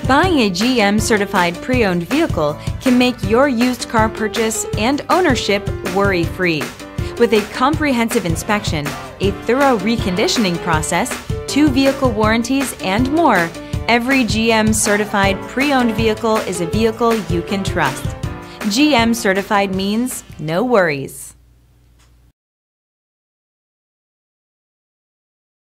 Buying a GM Certified Pre-Owned vehicle can make your used car purchase and ownership worry-free. With a comprehensive inspection, a thorough reconditioning process, 2 vehicle warranties, and more, every GM Certified Pre-Owned vehicle is a vehicle you can trust. GM Certified means no worries.